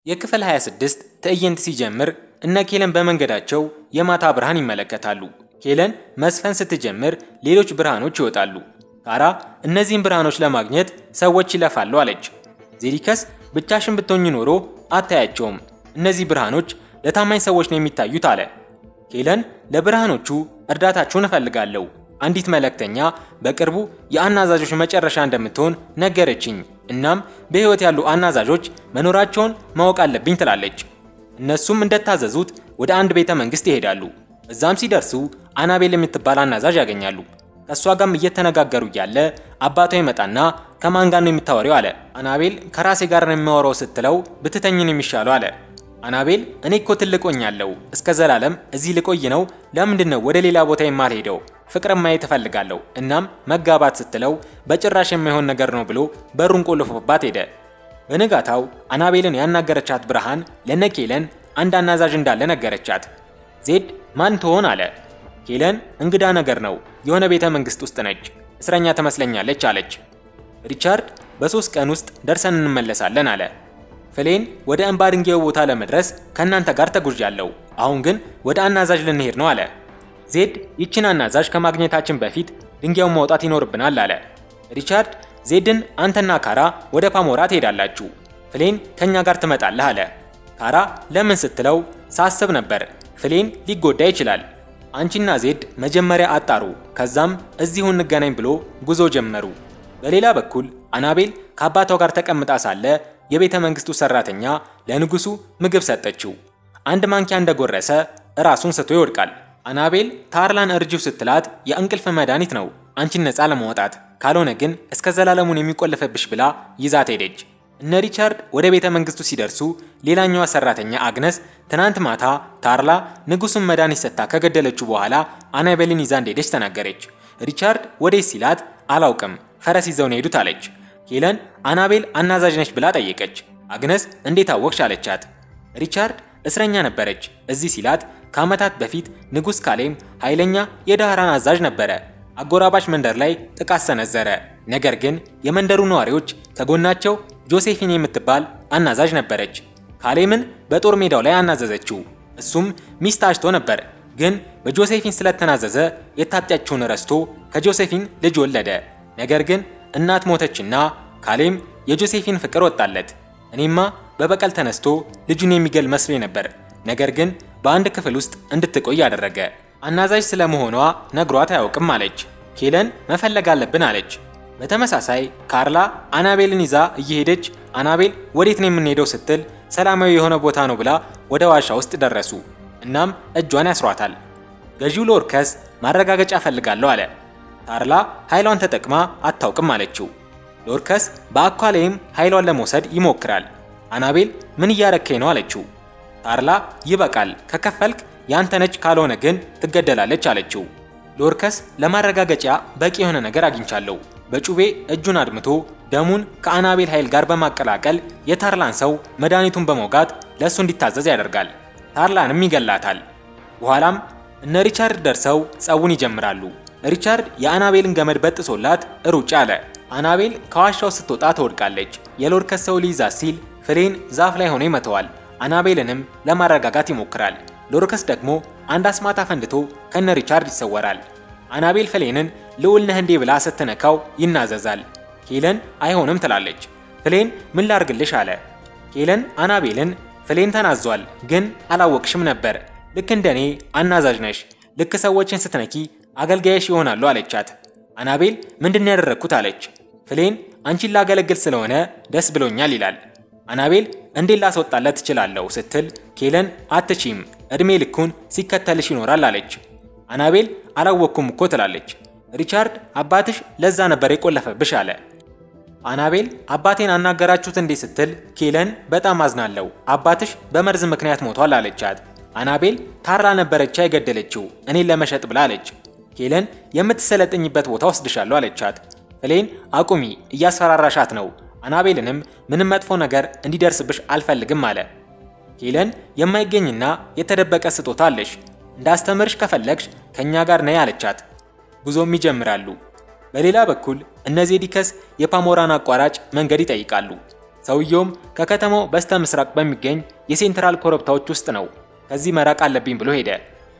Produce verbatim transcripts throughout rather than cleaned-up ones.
የክፍል ሃያ ስድስት ትዕይንት ሲጀምር እነ ኬለን በመንገዳቸው የማታ ብርሃን ይመለከታሉ። ኬለን መስፈን ስትጀምር ሌሎች ብርሃኖች ይወጣሉ። ካራ እነዚህን ብርሃኖች ለማግኘት ሰዎች ይለፋሉ አለች። ዜዲከስ ብቻሽን ብትሆኚ ኖሮ አታያቸውም፣ እነዚህ ብርሃኖች ለታማኝ ሰዎች ነው የሚታዩት አለ። ኬለን ለብርሃኖቹ እርዳታቸውን እፈልጋለሁ፣ አንዲት መልእክተኛ በቅርቡ የአናዛዦች መጨረሻ እንደምትሆን ነገረችኝ፣ እናም በህይወት ያሉ አናዛዦች መኖራቸውን ማወቅ አለብኝ ትላለች። እነሱም እንደታዘዙት ወደ አንድ ቤተ መንግስት ይሄዳሉ። እዛም ሲደርሱ አናቤል የምትባል አናዛዥ ያገኛሉ። ከሷ ጋርም እየተነጋገሩ ያለ አባቷ ይመጣና ከማን ጋር ነው የምታወሪው አለ። አናቤል ከራሴ ጋር ነው የሚያወራው ስትለው ብትተኝን የሚሻለው አለ። አናቤል እኔ እኮ ትልቅ ሆኛለሁ፣ እስከ ዘላለም እዚህ ልቆይ ነው፣ ለምንድን ነው ወደ ሌላ ቦታ የማልሄደው? ፍቅርን ማየት እፈልጋለሁ፣ እናም መጋባት ስትለው በጭራሽ የማይሆን ነገር ነው ብሎ በሩን ቆልፎባት ሄደ። በንጋታው አናቤልን ያናገረቻት ብርሃን ለነኬለን አንድ አናዛዥ እንዳለ ነገረቻት። ዜድ ማን ትሆን አለ። ኬለን እንግዳ ነገር ነው፣ የሆነ ቤተ መንግስት ውስጥ ነች፣ እስረኛ ትመስለኛለች አለች። ሪቻርድ በሶስት ቀን ውስጥ ደርሰን እንመለሳለን አለ። ፍሌን ወደ እንባ ድንጋዩ ቦታ ለመድረስ ከናንተ ጋር ተጉዣለሁ፣ አሁን ግን ወደ አናዛዥ ልንሄድ ነው አለ። ዜድ ይችን አናዛዥ ከማግኘታችን በፊት ድንጋዩን ማውጣት ይኖርብናል አለ። ሪቻርድ ዜድን አንተና ካራ ወደ ፓሞራ ትሄዳላችሁ፣ ፍሌን ከኛ ጋር ትመጣለህ አለ። ካራ ለምን ስትለው ሳስብ ነበር፣ ፍሌን ሊጎዳ ይችላል፣ አንቺና ዜድ መጀመሪያ አጣሩ፣ ከዛም እዚሁ እንገናኝ ብሎ ጉዞ ጀመሩ። በሌላ በኩል አናቤል ከአባቷ ጋር ተቀምጣ ሳለ የቤተ መንግስቱ ሰራተኛ ለንጉሱ ምግብ ሰጠችው። አንድ ማንኪያ እንደጎረሰ ራሱን ስቶ ይወድቃል። አናቤል ታርላን እርጂው ስትላት የእንቅልፍ መድኃኒት ነው አንቺን ነፃ ለማውጣት፣ ካልሆነ ግን እስከ ዘላለሙን የሚቆልፍብሽ ብላ ይዛት ሄደች። እነ ሪቻርድ ወደ ቤተ መንግስቱ ሲደርሱ ሌላኛዋ ሰራተኛ አግነስ ትናንት ማታ ታርላ ንጉሱን መድኃኒት ሰጥታ ከገደለችው በኋላ አናቤልን ይዛ እንደሄደች ተናገረች። ሪቻርድ ወዴት ሲላት አላውቅም፣ ፈረስ ይዘው ነው ሄዱት አለች። ኬለን አናቤል አናዛዥ ነች ብላ ጠየቀች። አግነስ እንዴት አወቅሽ አለቻት። ሪቻርድ እስረኛ ነበረች እዚህ ሲላት ከዓመታት በፊት ንጉስ ካሌም ኃይለኛ የዳህራን አዛዥ ነበረ። አጎራባች መንደር ላይ ጥቃት ሰነዘረ። ነገር ግን የመንደሩ ነዋሪዎች ከጎናቸው ጆሴፊን የምትባል አናዛዥ ነበረች። ካሌምን በጦር ሜዳው ላይ አናዘዘችው። እሱም ሚስት አጭቶ ነበር፣ ግን በጆሴፊን ስለተናዘዘ የታጣችውን ረስቶ ከጆሴፊን ልጅ ወለደ። ነገር ግን እናት ሞተችና ካሌም የጆሴፊን ፍቅር ወጣለት። እኔማ በበቀል ተነስቶ ልጁን የሚገል መስሎኝ ነበር፣ ነገር ግን በአንድ ክፍል ውስጥ እንድትቆይ ያደረገ። አናዛዥ ስለመሆኗ ነግሯት አያውቅም አለች። ኬለን መፈለግ አለብን አለች። በተመሳሳይ ካርላ አናቤልን ይዛ እየሄደች አናቤል ወዴት ነው የምንሄደው ስትል ሰላማዊ የሆነ ቦታ ነው ብላ ወደ ዋሻ ውስጥ ደረሱ። እናም እጇን ያስሯታል። ገዢው ሎርከስ ማረጋገጫ ፈልጋለሁ አለ። ካርላ ኃይሏን ተጠቅማ አታውቅም አለችው። ሎርከስ በአኳሌም ኃይሏን ለመውሰድ ይሞክራል። አናቤል ምን እያረከኝ ነው አለችው። ካርላ ይበቃል፣ ከከፈልክ ያንተ ነች፣ ካልሆነ ግን ትገደላለች አለችው። ሎርከስ ለማረጋገጫ በቂ የሆነ ነገር አግኝቻለሁ። በጩቤ እጁን አድምቶ ደሙን ከአናቤል ኃይል ጋር በማቀላቀል የታርላን ሰው መድኃኒቱን በመውጋት ለሱ እንዲታዘዝ ያደርጋል። ታርላንም ይገላታል። በኋላም እነ ሪቻርድ ደርሰው ጸቡን ይጀምራሉ። ሪቻርድ የአናቤልን ገመድ በጥሶላት ሩጭ አለ። አናቤል ከዋሻው ስትወጣ ትወድቃለች። የሎርከስ ሰው ሊይዛት ሲል ፍሌን ዛፍ ላይ ሆኖ ይመተዋል። አናቤልንም ለማረጋጋት ይሞክራል። ሎርከስ ደግሞ አንድ አስማት አፈንድቶ ከነ ሪቻርድ ይሰወራል። አናቤል ፍሌንን ልዑል ነህ እንዴ ብላ ስትነካው ይናዘዛል። ኬለን አይሆንም ትላለች። ፍሌን ምን ላርግልሽ አለ። ኬለን አናቤልን ፍሌን ተናዟል፣ ግን አላወቅሽም ነበር፣ ልክ እንደኔ አናዛዥ ነሽ፣ ልክ ሰዎችን ስትነኪ አገልጋይሽ ይሆናሉ አለቻት። አናቤል ምንድነው ያደረኩት አለች። ፍሌን አንቺን ላገለግል ስለሆነ ደስ ብሎኛል ይላል። አናቤል እንዴት ላስወጣለት ትችላለህ ስትል ኬለን አትቺም፣ እድሜ ልኩን ሲከተልሽ ይኖራል አለች። አናቤል አላወቅኩም እኮ ትላለች። ሪቻርድ አባትሽ ለዛ ነበር የቆለፈብሽ አለ። አናቤል አባቴን አናገራችሁት እንዴ ስትል ኬለን በጣም አዝናለሁ፣ አባትሽ በመርዝ ምክንያት ሞቷል አለቻት። አናቤል ታራ ነበረች አይገደለችው እኔን ለመሸጥ ብላ አለች። ኬለን የምትሰለጥኝበት ቦታ ወስድሻለሁ አለቻት። ፍሌን አቁሚ፣ እያስፈራራሻት ነው፣ አናቤልንም ምንም መጥፎ ነገር እንዲደርስብሽ አልፈልግም አለ። ኬለን የማይገኝና የተደበቀ ስጦታ አለሽ፣ እንዳስተምርሽ ከፈለግሽ ከኛ ጋር ነይ አለቻት። ጉዞም ይጀምራሉ። በሌላ በኩል እነ ዜዲከስ የፓሞራን አቋራጭ መንገድ ይጠይቃሉ። ሰውየውም ከከተማው በስተ ምስራቅ በሚገኝ የሴንትራል ኮረብታዎች ውስጥ ነው። ከዚህ መራቅ አለብኝ ብሎ ሄደ።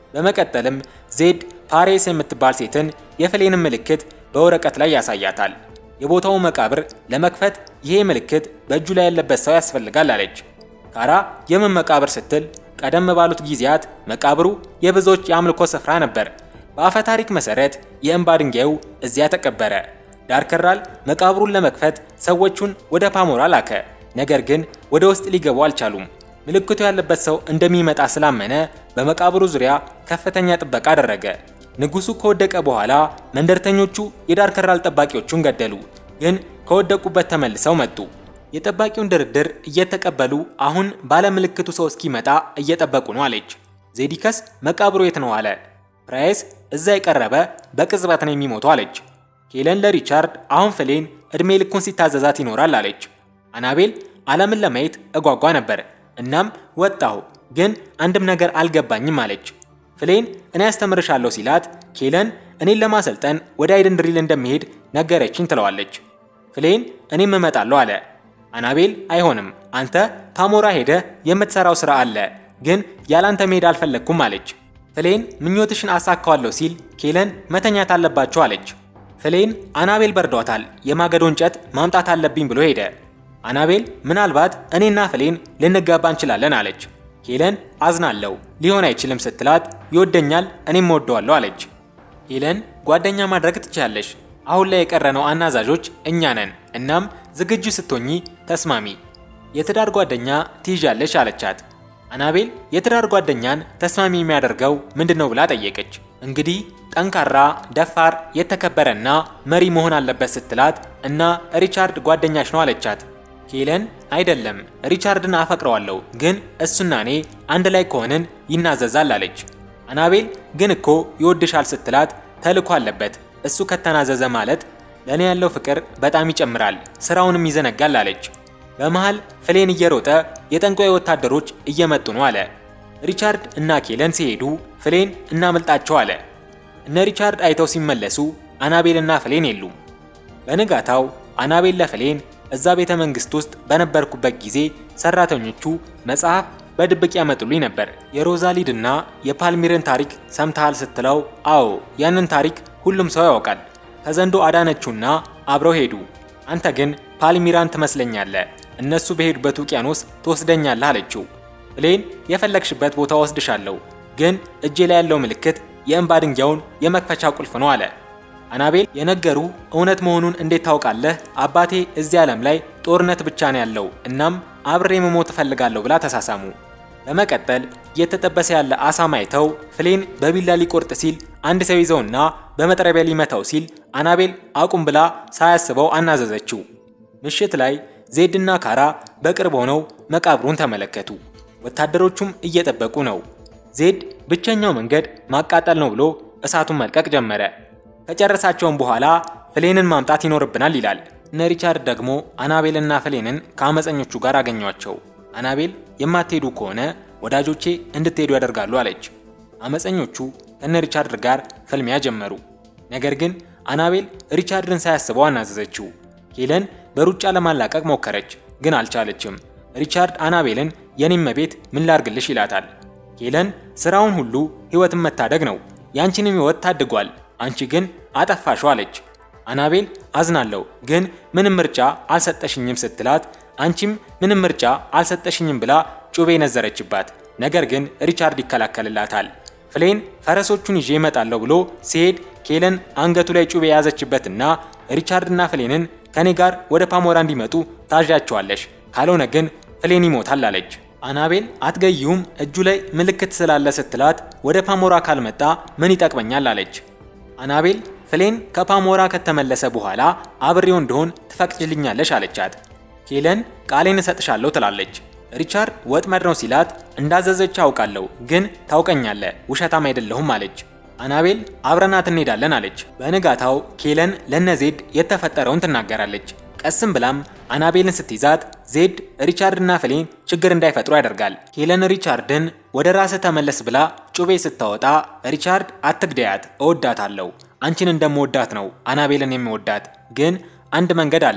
በመቀጠልም ዜድ ፓሬስ የምትባል ሴትን የፍሌንን ምልክት በወረቀት ላይ ያሳያታል። የቦታው መቃብር ለመክፈት ይሄ ምልክት በእጁ ላይ ያለበት ሰው ያስፈልጋል አለች። ካራ የምን መቃብር ስትል ቀደም ባሉት ጊዜያት መቃብሩ የብዙዎች የአምልኮ ስፍራ ነበር። በአፈ ታሪክ መሰረት የእንባ ድንጋዩ እዚያ ተቀበረ። ዳርከራል መቃብሩን ለመክፈት ሰዎቹን ወደ ፓሞራ ላከ። ነገር ግን ወደ ውስጥ ሊገቡ አልቻሉም። ምልክቱ ያለበት ሰው እንደሚመጣ ስላመነ በመቃብሩ ዙሪያ ከፍተኛ ጥበቃ አደረገ። ንጉሱ ከወደቀ በኋላ መንደርተኞቹ የዳርከራል ጠባቂዎቹን ገደሉ። ግን ከወደቁበት ተመልሰው መጡ። የጠባቂውን ድርድር እየተቀበሉ አሁን ባለ ምልክቱ ሰው እስኪመጣ እየጠበቁ ነው አለች። ዜዲከስ መቃብሩ የት ነው አለ። ፕራይስ እዛ የቀረበ በቅጽበት ነው የሚሞተው አለች። ኬለን ለሪቻርድ አሁን ፍሌን እድሜ ልኩን ሲታዘዛት ይኖራል አለች። አናቤል ዓለምን ለማየት እጓጓ ነበር። እናም ወጣሁ፣ ግን አንድም ነገር አልገባኝም አለች። ፍሌን እኔ ያስተምርሻለሁ ሲላት ኬለን እኔን ለማሰልጠን ወደ አይደንድሪል እንደሚሄድ ነገረችኝ ትለዋለች። ፍሌን እኔም እመጣለሁ አለ። አናቤል አይሆንም፣ አንተ ፓሞራ ሄደ የምትሰራው ስራ አለ፣ ግን ያላንተ መሄድ አልፈለኩም አለች። ፍሌን ምኞትሽን አሳካዋለሁ ሲል ኬለን መተኛት አለባቸው አለች። ፍሌን አናቤል በርዷታል፣ የማገዶ እንጨት ማምጣት አለብኝ ብሎ ሄደ። አናቤል ምናልባት እኔና ፍሌን ልንጋባ እንችላለን አለች። ኬለን አዝናለሁ ሊሆን አይችልም ስትላት ይወደኛል እኔም ወደዋለሁ አለች። ኬለን ጓደኛ ማድረግ ትችያለሽ፣ አሁን ላይ የቀረነው አናዛዦች እኛ ነን፣ እናም ዝግጁ ስትሆኚ ተስማሚ። የትዳር ጓደኛ ትይዣለሽ አለቻት። አናቤል የትዳር ጓደኛን ተስማሚ የሚያደርገው ምንድነው ብላ ጠየቀች። እንግዲህ ጠንካራ፣ ደፋር፣ የተከበረና መሪ መሆን አለበት ስትላት እና ሪቻርድ ጓደኛሽ ነው አለቻት። ኬለን አይደለም ሪቻርድን አፈቅረዋለሁ፣ ግን እሱና እኔ አንድ ላይ ከሆንን ይናዘዛል አለች። አናቤል ግን እኮ ይወድሻል ስትላት ተልኮ አለበት፣ እሱ ከተናዘዘ ማለት ለኔ ያለው ፍቅር በጣም ይጨምራል፣ ስራውንም ይዘነጋል አለች። በመሃል ፍሌን እየሮጠ የጠንቋይ ወታደሮች እየመጡ ነው አለ። ሪቻርድ እና ኬለን ሲሄዱ ፍሌን እናመልጣቸው አለ። እነ ሪቻርድ አይተው ሲመለሱ አናቤል እና ፍሌን የሉም። በንጋታው አናቤል ለፍሌን እዛ ቤተ መንግስት ውስጥ በነበርኩበት ጊዜ ሰራተኞቹ መጽሐፍ በድብቅ ያመጡልኝ ነበር። የሮዛሊድ እና የፓልሚርን ታሪክ ሰምተሃል ስትለው አዎ ያንን ታሪክ ሁሉም ሰው ያውቃል። ከዘንዶ አዳነችውና አብረው ሄዱ። አንተ ግን ፓልሚራን ትመስለኛለህ፣ እነሱ በሄዱበት ውቅያኖስ ትወስደኛለህ አለችው። ፍሌን የፈለግሽበት ቦታ ወስድሻለሁ፣ ግን እጄ ላይ ያለው ምልክት የእንባ ድንጋዩን የመክፈቻ ቁልፍ ነው አለ። አናቤል የነገሩ እውነት መሆኑን እንዴት ታውቃለህ? አባቴ እዚህ ዓለም ላይ ጦርነት ብቻ ነው ያለው፣ እናም አብሬ መሞት እፈልጋለሁ ብላ ተሳሳሙ። በመቀጠል እየተጠበሰ ያለ አሳማ አይተው ፍሌን በቢላ ሊቆርጥ ሲል አንድ ሰው ይዘውና በመጥረቢያ ሊመታው ሲል አናቤል አቁም ብላ ሳያስበው አናዘዘችው። ምሽት ላይ ዜድና ካራ በቅርብ ሆነው መቃብሩን ተመለከቱ። ወታደሮቹም እየጠበቁ ነው። ዜድ ብቸኛው መንገድ ማቃጠል ነው ብሎ እሳቱን መልቀቅ ጀመረ። ከጨረሳቸውም በኋላ ፍሌንን ማምጣት ይኖርብናል ይላል። እነ ሪቻርድ ደግሞ አናቤልና ፍሌንን ከአመፀኞቹ ጋር አገኟቸው። አናቤል የማትሄዱ ከሆነ ወዳጆቼ እንድትሄዱ ያደርጋሉ አለች። አመፀኞቹ ከነ ሪቻርድ ጋር ፍልሚያ ጀመሩ። ነገር ግን አናቤል ሪቻርድን ሳያስበው አናዘዘችው። ኬለን በሩጫ ለማላቀቅ ሞከረች፣ ግን አልቻለችም። ሪቻርድ አናቤልን የኔም መቤት ምን ላርግልሽ ይላታል። ኬለን ስራውን ሁሉ ህይወትን መታደግ ነው፣ ያንቺንም ህይወት ታድጓል፣ አንቺ ግን አጠፋሽው አለች። አናቤል አዝናለሁ፣ ግን ምንም ምርጫ አልሰጠሽኝም ስትላት አንቺም ምንም ምርጫ አልሰጠሽኝም ብላ ጩቤ ነዘረችባት። ነገር ግን ሪቻርድ ይከላከልላታል። ፍሌን ፈረሶቹን ይዤ እመጣለሁ ብሎ ሲሄድ ኬለን አንገቱ ላይ ጩቤ ያዘችበትና ሪቻርድና ፍሌንን ከኔ ጋር ወደ ፓሞራ እንዲመጡ ታዣቸዋለሽ፣ ካልሆነ ግን ፍሌን ይሞታል አለች። አናቤል አትገዩም እጁ ላይ ምልክት ስላለ ስትላት ወደ ፓሞራ ካልመጣ ምን ይጠቅመኛል አለች። አናቤል ፍሌን ከፓሞራ ከተመለሰ በኋላ አብሬው እንደሆን ትፈቅጂልኛለሽ አለቻት። ኬለን ቃሌን እሰጥሻለሁ ትላለች። ሪቻርድ ወጥመድ ነው ሲላት እንዳዘዘች አውቃለሁ፣ ግን ታውቀኛለህ፣ ውሸታም አይደለሁም አለች። አናቤል አብረናት እንሄዳለን አለች። በንጋታው ኬለን ለነዜድ የተፈጠረውን ትናገራለች። ቀስም ብላም አናቤልን ስትይዛት ዜድ ሪቻርድና ፍሌን ችግር እንዳይፈጥሩ ያደርጋል። ኬለን ሪቻርድን ወደ ራስ ተመለስ ብላ ጩቤ ስታወጣ ሪቻርድ አትግደያት፣ እወዳታለሁ፣ አንቺን እንደምወዳት ነው አናቤልን የሚወዳት፣ ግን አንድ መንገድ አለ፣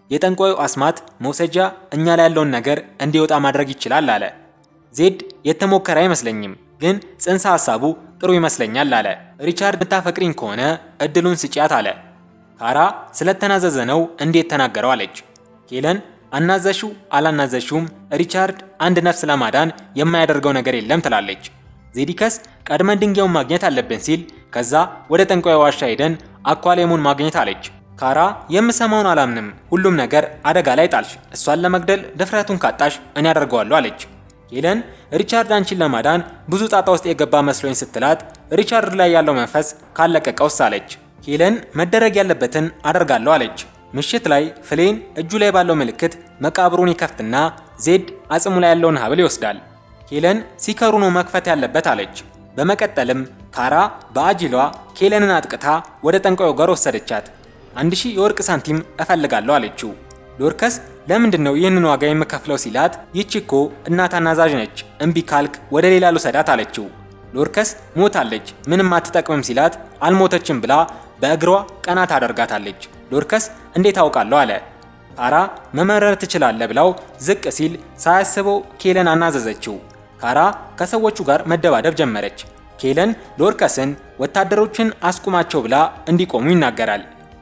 የጠንቋዩ አስማት መውሰጃ እኛ ላይ ያለውን ነገር እንዲወጣ ማድረግ ይችላል አለ። ዜድ የተሞከረ አይመስለኝም ግን ጽንሰ ሐሳቡ ጥሩ ይመስለኛል አለ። ሪቻርድ ምታፈቅሪኝ ከሆነ እድሉን ስጪያት አለ። ካራ ስለተናዘዘ ነው እንዴት ተናገረው አለች። ኬለን አናዘሽው አላናዘሽውም ሪቻርድ አንድ ነፍስ ለማዳን የማያደርገው ነገር የለም ትላለች። ዜዲከስ ቀድመን ድንጋዩን ማግኘት አለብን ሲል ከዛ ወደ ጠንቋዩ ዋሻ ሄደን አኳሌሙን ማግኘት አለች። ካራ የምሰማውን አላምንም፣ ሁሉም ነገር አደጋ ላይ ጣልሽ፣ እሷን ለመግደል ድፍረቱን ካጣሽ እኔ አደርገዋለሁ አለች። ኬለን ሪቻርድ አንቺን ለማዳን ብዙ ጣጣ ውስጥ የገባ መስሎኝ ስትላት ሪቻርድ ላይ ያለው መንፈስ ካለቀቀውስ አለች። ኬለን መደረግ ያለበትን አደርጋለሁ አለች። ምሽት ላይ ፍሌን እጁ ላይ ባለው ምልክት መቃብሩን ይከፍትና ዜድ አጽሙ ላይ ያለውን ሀብል ይወስዳል። ኬለን ሲከሩ ነው መክፈት ያለበት አለች። በመቀጠልም ካራ በአጂሏ ኬለንን አጥቅታ ወደ ጠንቋዩ ጋር ወሰደቻት። አንድ ሺህ የወርቅ ሳንቲም እፈልጋለሁ አለችው። ሎርከስ ለምንድነው ይህንን ዋጋ የምከፍለው ሲላት ይቺኮ እናት አናዛዥ ነች፣ እምቢ ካልክ ወደ ሌላ ልውሰዳት አለችው። ሎርከስ ሞታለች ምንም አትጠቅምም ሲላት አልሞተችም ብላ በእግሯ ቀና ታደርጋታለች። ሎርከስ እንዴት አውቃለሁ አለ። ካራ መመረር ትችላለህ ብላው ዝቅ ሲል ሳያስበው ኬለን አናዘዘችው። ካራ ከሰዎቹ ጋር መደባደብ ጀመረች። ኬለን ሎርከስን ወታደሮችን አስቁማቸው ብላ እንዲቆሙ ይናገራል።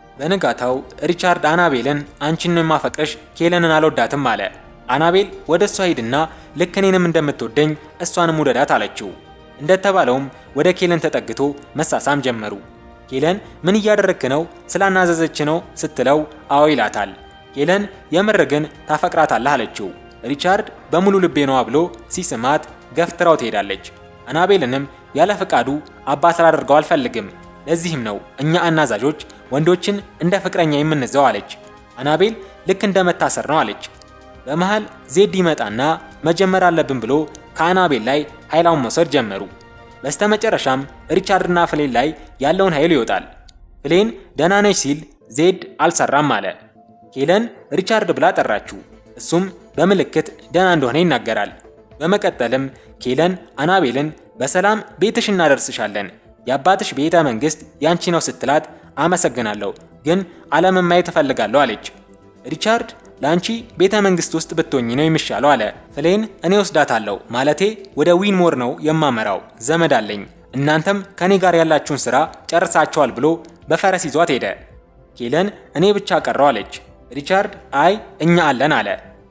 በነጋታው ሪቻርድ አናቤልን አንቺን ማፈቅረሽ ኬለንን አልወዳትም አለ። አናቤል ወደ እሷ ሄድና ልክ እኔንም እንደምትወደኝ እሷንም ውደዳት አለችው። እንደተባለውም ወደ ኬለን ተጠግቶ መሳሳም ጀመሩ። ኬለን ምን እያደረክ ነው ስላናዘዘች ነው ስትለው አዎ ይላታል። ኬለን የምር ግን ታፈቅራታለህ አለችው። ሪቻርድ በሙሉ ልቤ ነው ብሎ ሲስማት ገፍትራው ትሄዳለች። አናቤልንም ያለ ፈቃዱ አባት ላደርገው አልፈልግም፣ ለዚህም ነው እኛ አናዛዦች ወንዶችን እንደ ፍቅረኛ የምንዘው አለች። አናቤል ልክ እንደመታሰር ነው አለች። በመሃል ዜድ ይመጣና መጀመር አለብን ብሎ ከአናቤል ላይ ኃይላውን መውሰድ ጀመሩ። በስተመጨረሻም ሪቻርድና ፍሌን ላይ ያለውን ኃይል ይወጣል። ፍሌን ደህና ነች ሲል ዜድ አልሰራም አለ። ኬለን ሪቻርድ ብላ ጠራችው። እሱም በምልክት ደህና እንደሆነ ይናገራል። በመቀጠልም ኬለን አናቤልን በሰላም ቤትሽ እናደርስሻለን፣ የአባትሽ ቤተ መንግስት ያንቺ ነው ስትላት አመሰግናለሁ ግን ዓለምን ማየት እፈልጋለሁ አለች። ሪቻርድ ላንቺ ቤተ መንግስት ውስጥ ብትሆኚ ነው የሚሻለው አለ። ፍሌን እኔ ወስዳታለሁ ማለቴ ወደ ዊንሞር ነው የማመራው፣ ዘመድ አለኝ፣ እናንተም ከኔ ጋር ያላችሁን ስራ ጨርሳቸዋል ብሎ በፈረስ ይዟት ሄደ። ኬለን እኔ ብቻ ቀረው አለች። ሪቻርድ አይ እኛ አለን አለ።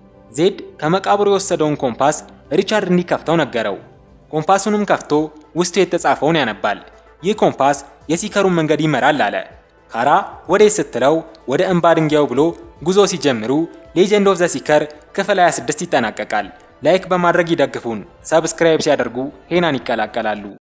ዜድ ከመቃብሩ የወሰደውን ኮምፓስ ሪቻርድ እንዲከፍተው ነገረው። ኮምፓሱንም ከፍቶ ውስጡ የተጻፈውን ያነባል። ይህ ኮምፓስ የሲከሩን መንገድ ይመራል አለ። ካራ ወዴት ስትለው ወደ እንባ ድንጋዩ ብሎ ጉዞ ሲጀምሩ ሌጀንድ ኦፍ ዘ ሲከር ክፍል ሃያ ስድስት ይጠናቀቃል። ላይክ በማድረግ ይደግፉን። ሰብስክራይብ ሲያደርጉ ሄናን ይቀላቀላሉ።